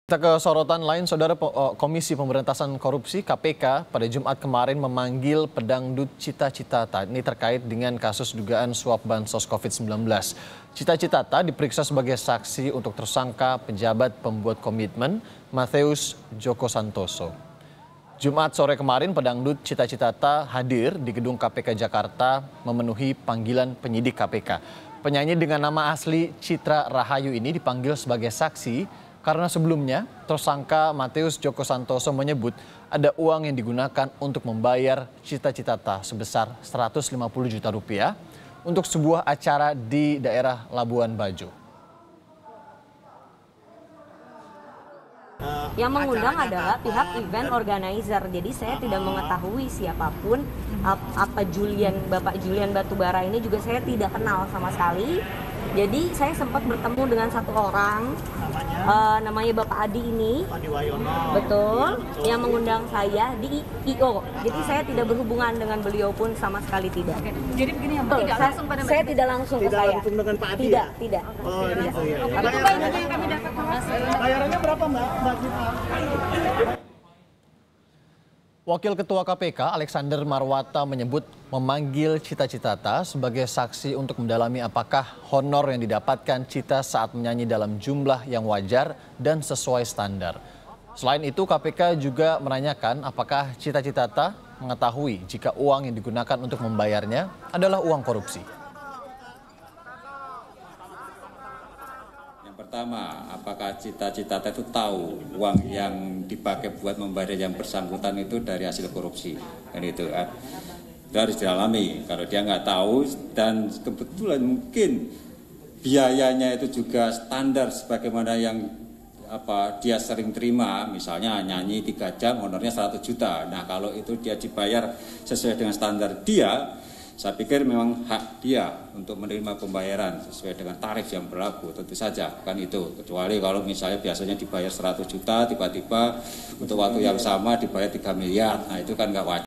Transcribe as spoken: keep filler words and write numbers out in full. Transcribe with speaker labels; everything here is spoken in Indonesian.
Speaker 1: Kita ke sorotan lain, Saudara. Komisi Pemberantasan Korupsi K P K pada Jumat kemarin memanggil pedangdut Cita Citata. Ini terkait dengan kasus dugaan suap bansos covid sembilan belas. Cita Citata diperiksa sebagai saksi untuk tersangka pejabat pembuat komitmen Mattheus Joko Santoso. Jumat sore kemarin pedangdut Cita Citata hadir di gedung K P K Jakarta memenuhi panggilan penyidik K P K. Penyanyi dengan nama asli Citra Rahayu ini dipanggil sebagai saksi karena sebelumnya tersangka Mattheus Joko Santoso menyebut ada uang yang digunakan untuk membayar Cita Citata sebesar seratus lima puluh juta rupiah untuk sebuah acara di daerah Labuan Bajo.
Speaker 2: Yang mengundang adalah pihak event organizer. Jadi saya tidak mengetahui siapapun, apa Julian, Bapak Julian Batubara ini juga saya tidak kenal sama sekali. Jadi saya sempat bertemu dengan satu orang, uh, namanya Bapak Adi ini, betul, yang mengundang saya di I O. Jadi saya tidak berhubungan dengan beliau pun sama sekali tidak.
Speaker 3: Oke. Jadi begini ya, Mbak, tidak
Speaker 2: saya,
Speaker 3: langsung pada
Speaker 2: saya tidak langsung ke
Speaker 4: tidak
Speaker 2: saya.
Speaker 4: langsung dengan Pak Adi,
Speaker 2: tidak,
Speaker 4: ya?
Speaker 2: tidak.
Speaker 4: Oh,
Speaker 2: tidak.
Speaker 4: gitu ya.
Speaker 3: Oke, itu baik nanti yang kami dapat.
Speaker 4: Bayarannya berapa, Mbak? Mbak Cita?
Speaker 1: Wakil Ketua K P K Alexander Marwata menyebut memanggil Cita Citata sebagai saksi untuk mendalami apakah honor yang didapatkan Cita saat menyanyi dalam jumlah yang wajar dan sesuai standar. Selain itu K P K juga menanyakan apakah Cita Citata mengetahui jika uang yang digunakan untuk membayarnya adalah uang korupsi.
Speaker 5: Pertama, apakah Cita Citata itu tahu uang yang dipakai buat membayar yang bersangkutan itu dari hasil korupsi, kan itu kan itu harus didalami. Kalau dia nggak tahu dan kebetulan mungkin biayanya itu juga standar sebagaimana yang apa dia sering terima, misalnya nyanyi tiga jam honornya seratus juta. Nah kalau itu dia dibayar sesuai dengan standar dia, saya pikir memang hak dia untuk menerima pembayaran sesuai dengan tarif yang berlaku, tentu saja kan itu. Kecuali kalau misalnya biasanya dibayar seratus juta, tiba-tiba untuk waktu yang sama dibayar tiga miliar, nah itu kan nggak wajar.